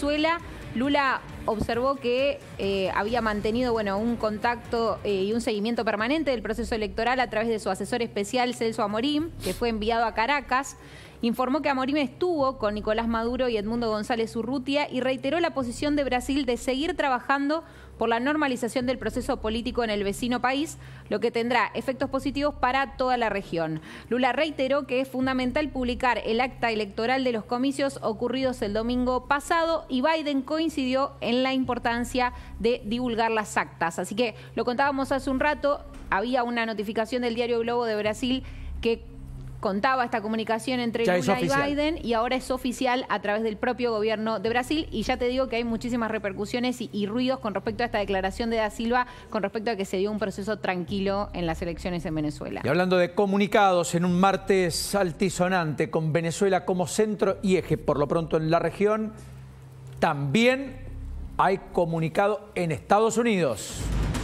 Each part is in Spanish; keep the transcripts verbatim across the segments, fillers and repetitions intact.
Venezuela. Lula observó que eh, había mantenido bueno, un contacto eh, y un seguimiento permanente del proceso electoral a través de su asesor especial Celso Amorim, que fue enviado a Caracas. Informó que Amorim estuvo con Nicolás Maduro y Edmundo González Urrutia y reiteró la posición de Brasil de seguir trabajando por la normalización del proceso político en el vecino país, lo que tendrá efectos positivos para toda la región. Lula reiteró que es fundamental publicar el acta electoral de los comicios ocurridos el domingo pasado y Biden coincidió en la importancia de divulgar las actas. Así que lo contábamos hace un rato, había una notificación del diario Globo de Brasil que contaba esta comunicación entre ya Lula y Biden y ahora es oficial a través del propio gobierno de Brasil y ya te digo que hay muchísimas repercusiones y, y ruidos con respecto a esta declaración de Da Silva con respecto a que se dio un proceso tranquilo en las elecciones en Venezuela. Y hablando de comunicados, en un martes altisonante con Venezuela como centro y eje por lo pronto en la región, también hay comunicado en Estados Unidos.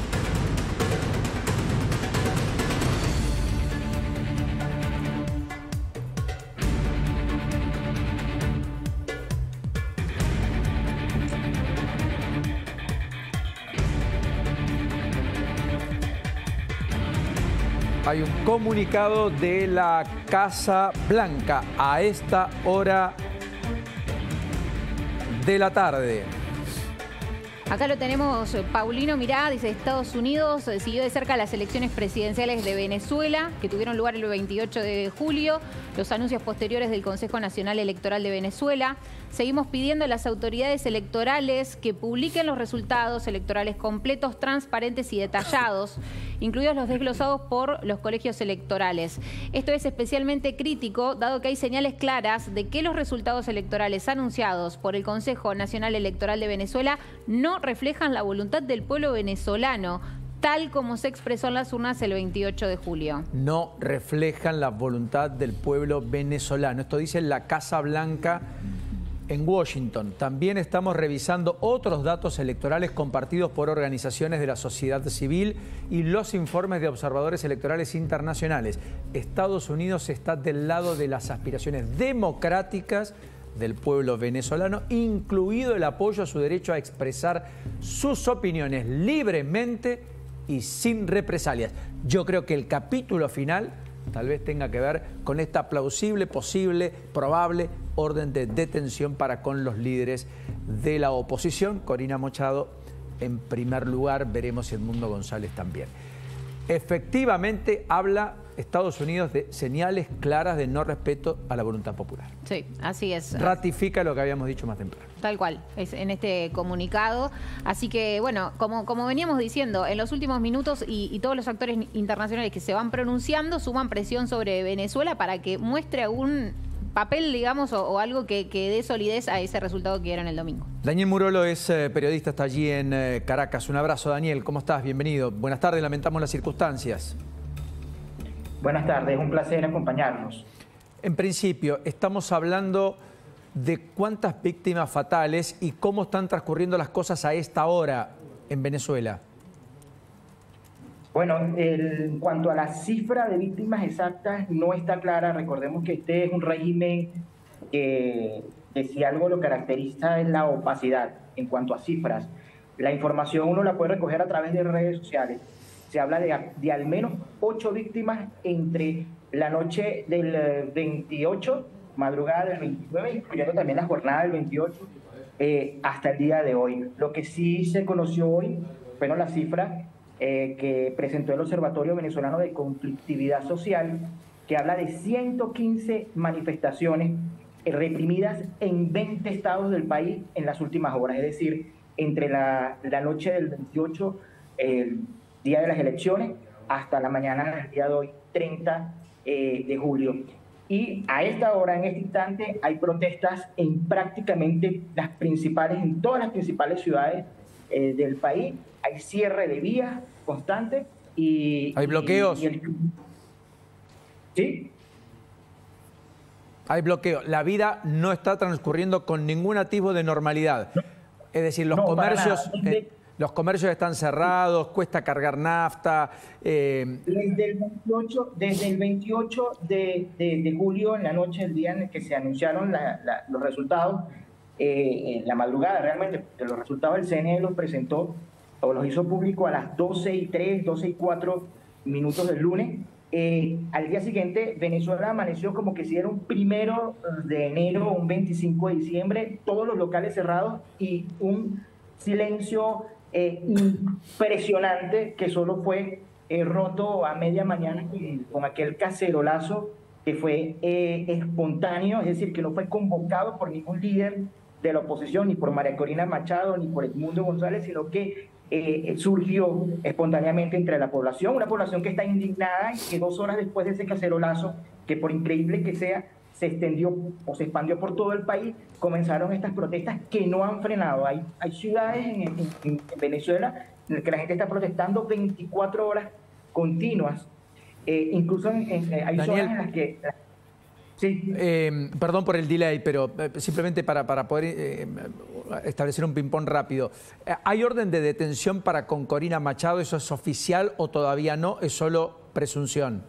Hay un comunicado de la Casa Blanca a esta hora de la tarde. Acá lo tenemos, Paulino, mirá, dice Estados Unidos siguió de cerca las elecciones presidenciales de Venezuela, que tuvieron lugar el veintiocho de julio, los anuncios posteriores del Consejo Nacional Electoral de Venezuela. Seguimos pidiendo a las autoridades electorales que publiquen los resultados electorales completos, transparentes y detallados, incluidos los desglosados por los colegios electorales. Esto es especialmente crítico, dado que hay señales claras de que los resultados electorales anunciados por el Consejo Nacional Electoral de Venezuela no reflejan la voluntad del pueblo venezolano, tal como se expresó en las urnas el veintiocho de julio. No reflejan la voluntad del pueblo venezolano. Esto dice la Casa Blanca en Washington. También estamos revisando otros datos electorales compartidos por organizaciones de la sociedad civil y los informes de observadores electorales internacionales. Estados Unidos está del lado de las aspiraciones democráticas del pueblo venezolano, incluido el apoyo a su derecho a expresar sus opiniones libremente y sin represalias. Yo creo que el capítulo final tal vez tenga que ver con esta plausible, posible, probable orden de detención para con los líderes de la oposición. Corina Machado en primer lugar, veremos si Edmundo González también. Efectivamente habla Estados Unidos de señales claras de no respeto a la voluntad popular. Sí, así es. Ratifica lo que habíamos dicho más temprano. Tal cual, es en este comunicado. Así que, bueno, como, como veníamos diciendo, en los últimos minutos y, y todos los actores internacionales que se van pronunciando suman presión sobre Venezuela para que muestre algún papel, digamos, o, o algo que, que dé solidez a ese resultado que dieron el domingo. Daniel Murolo es eh, periodista, está allí en eh, Caracas. Un abrazo, Daniel. ¿Cómo estás? Bienvenido. Buenas tardes, lamentamos las circunstancias. Buenas tardes, un placer acompañarnos. En principio, estamos hablando de cuántas víctimas fatales y cómo están transcurriendo las cosas a esta hora en Venezuela. Bueno, el, en cuanto a la cifra de víctimas exactas, no está clara. Recordemos que este es un régimen que, que si algo lo caracteriza es la opacidad en cuanto a cifras. La información uno la puede recoger a través de redes sociales. Se habla de, de al menos ocho víctimas entre la noche del veintiocho, madrugada del veintinueve, incluyendo también la jornada del veintiocho, eh, hasta el día de hoy. Lo que sí se conoció hoy fueron las cifras eh, que presentó el Observatorio Venezolano de Conflictividad Social, que habla de ciento quince manifestaciones eh, reprimidas en veinte estados del país en las últimas horas, es decir, entre la, la noche del veintiocho, el día de las elecciones, hasta la mañana del día de hoy, treinta de julio. Y a esta hora, en este instante, hay protestas en prácticamente las principales, en todas las principales ciudades eh, del país. Hay cierre de vías constante y... ¿Hay bloqueos? Y, y el, ¿sí? Hay bloqueo. La vida no está transcurriendo con ningún atisbo de normalidad. No. Es decir, los no, comercios... Los comercios están cerrados, cuesta cargar nafta. Eh... Desde el veintiocho, desde el veintiocho de, de, de julio, en la noche, el día en el que se anunciaron la, la, los resultados, eh, en la madrugada realmente, porque los resultados del C N E los presentó o los hizo público a las doce y tres, doce y cuatro minutos del lunes. Eh, al día siguiente, Venezuela amaneció como que si era un primero de enero o un veinticinco de diciembre, todos los locales cerrados y un silencio eh, impresionante que solo fue eh, roto a media mañana con, con aquel cacerolazo que fue eh, espontáneo, es decir, que no fue convocado por ningún líder de la oposición, ni por María Corina Machado, ni por Edmundo González, sino que eh, surgió espontáneamente entre la población, una población que está indignada y que dos horas después de ese cacerolazo, que por increíble que sea, se extendió o se expandió por todo el país, comenzaron estas protestas que no han frenado. Hay, hay ciudades en, en, en Venezuela en las que la gente está protestando veinticuatro horas continuas, eh, incluso en, en, hay Daniel, zonas en las que... Sí. Eh, perdón por el delay, pero eh, simplemente para, para poder eh, establecer un ping-pong rápido. Eh, ¿Hay orden de detención para con Corina Machado? ¿Eso es oficial o todavía no? ¿Es solo presunción?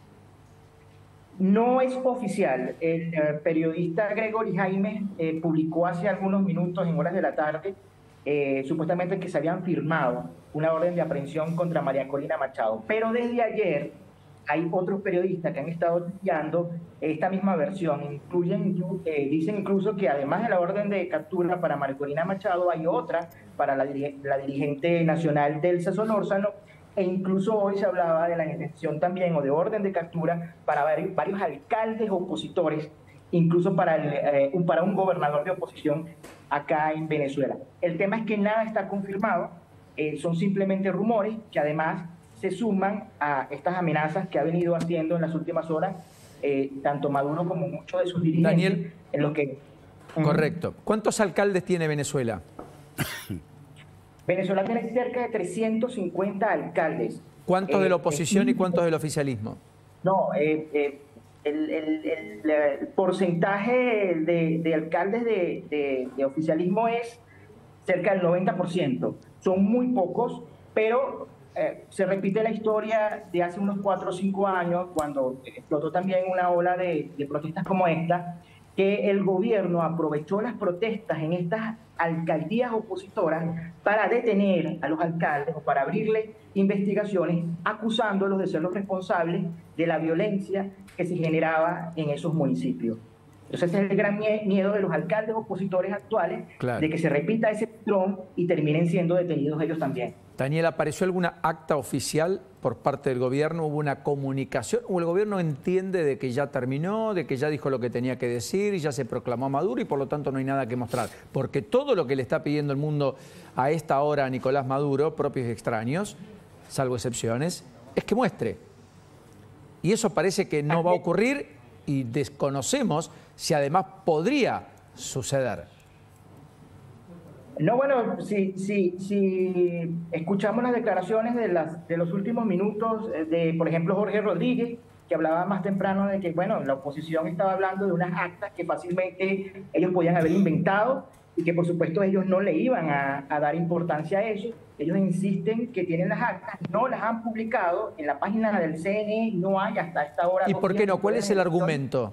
No es oficial. El eh, periodista Gregory Jaime eh, publicó hace algunos minutos, en horas de la tarde, eh, supuestamente que se habían firmado una orden de aprehensión contra María Corina Machado. Pero desde ayer hay otros periodistas que han estado estudiando esta misma versión. Incluyen, eh, dicen incluso que además de la orden de captura para María Corina Machado, hay otra para la, la dirigente nacional Delsa Solórzano, e incluso hoy se hablaba de la intención también o de orden de captura para varios, varios alcaldes opositores, incluso para, el, eh, un, para un gobernador de oposición acá en Venezuela. El tema es que nada está confirmado, eh, son simplemente rumores que además se suman a estas amenazas que ha venido haciendo en las últimas horas eh, tanto Maduro como muchos de sus dirigentes. Daniel, en lo que, correcto. ¿Cuántos alcaldes tiene Venezuela? Venezuela tiene cerca de trescientos cincuenta alcaldes. ¿Cuántos eh, de la oposición eh, y cuántos del oficialismo? No, eh, eh, el, el, el, el porcentaje de, de alcaldes de, de, de oficialismo es cerca del noventa por ciento. Son muy pocos, pero eh, se repite la historia de hace unos cuatro o cinco años, cuando explotó también una ola de, de protestas como esta, que el gobierno aprovechó las protestas en estas alcaldías opositoras para detener a los alcaldes o para abrirle investigaciones acusándolos de ser los responsables de la violencia que se generaba en esos municipios. Entonces ese es el gran miedo de los alcaldes opositores actuales, claro, de que se repita ese patrón y terminen siendo detenidos ellos también. Daniel, ¿apareció alguna acta oficial por parte del gobierno? ¿Hubo una comunicación? ¿O el gobierno entiende de que ya terminó, de que ya dijo lo que tenía que decir y ya se proclamó a Maduro y por lo tanto no hay nada que mostrar? Porque todo lo que le está pidiendo el mundo a esta hora a Nicolás Maduro, propios y extraños, salvo excepciones, es que muestre. Y eso parece que no va a ocurrir y desconocemos si además podría suceder. No, bueno, si, si, si escuchamos las declaraciones de, las, de los últimos minutos de, por ejemplo, Jorge Rodríguez, que hablaba más temprano de que, bueno, la oposición estaba hablando de unas actas que fácilmente ellos podían haber inventado y que, por supuesto, ellos no le iban a, a dar importancia a eso. Ellos insisten que tienen las actas, no las han publicado, en la página del C N E no hay hasta esta hora. ¿Y por qué no? ¿Cuál es el argumento?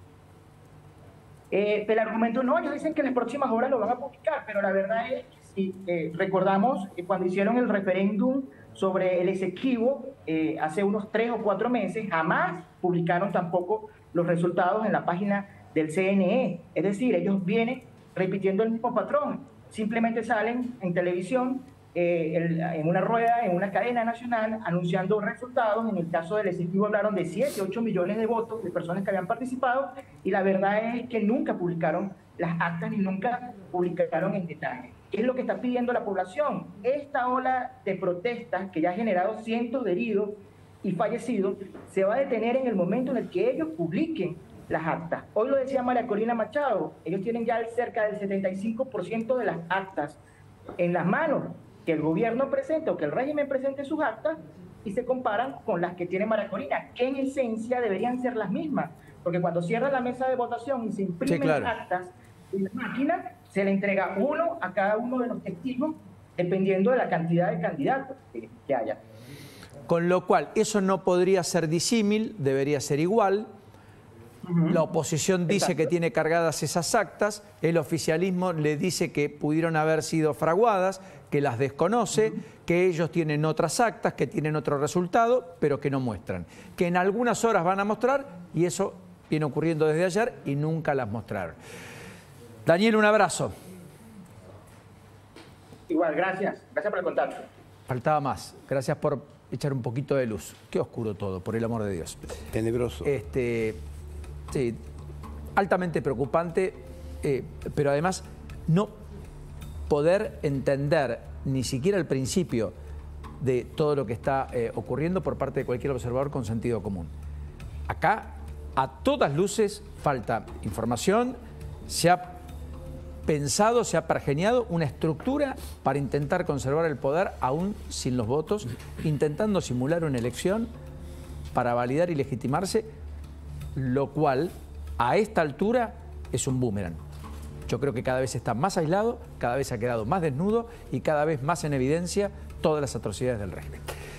Eh, el argumento no, ellos dicen que en las próximas horas lo van a publicar, pero la verdad es que si eh, recordamos que cuando hicieron el referéndum sobre el Esequibo eh, hace unos tres o cuatro meses, jamás publicaron tampoco los resultados en la página del C N E. Es decir, ellos vienen repitiendo el mismo patrón, simplemente salen en televisión, eh, el, en una rueda, en una cadena nacional, anunciando resultados. En el caso del Esequibo hablaron de siete, ocho millones de votos de personas que habían participado, y la verdad es que nunca publicaron las actas ni nunca publicaron en detalle. ¿Qué es lo que está pidiendo la población? Esta ola de protestas que ya ha generado cientos de heridos y fallecidos se va a detener en el momento en el que ellos publiquen las actas. Hoy lo decía María Corina Machado, ellos tienen ya cerca del setenta y cinco por ciento de las actas en las manos, que el gobierno presente o que el régimen presente sus actas y se comparan con las que tiene María Corina, que en esencia deberían ser las mismas, porque cuando cierra la mesa de votación y se imprimen sí, claro. actas en la máquina, se le entrega uno a cada uno de los testigos, dependiendo de la cantidad de candidatos que, que haya. Con lo cual, eso no podría ser disímil, debería ser igual. La oposición dice Exacto. que tiene cargadas esas actas, el oficialismo le dice que pudieron haber sido fraguadas, que las desconoce, uh-huh. que ellos tienen otras actas, que tienen otro resultado, pero que no muestran. Que en algunas horas van a mostrar, y eso viene ocurriendo desde ayer y nunca las mostraron. Daniel, un abrazo. Igual, gracias. Gracias por el contacto. Faltaba más. Gracias por echar un poquito de luz. Qué oscuro todo, por el amor de Dios. Tenebroso. Este, sí, altamente preocupante, eh, pero además no poder entender ni siquiera el principio de todo lo que está eh, ocurriendo por parte de cualquier observador con sentido común. Acá, a todas luces, falta información, se ha pensado, se ha pergeniado una estructura para intentar conservar el poder aún sin los votos, intentando simular una elección para validar y legitimarse, lo cual a esta altura es un boomerang. Yo creo que cada vez está más aislado, cada vez ha quedado más desnudo y cada vez más en evidencia todas las atrocidades del régimen.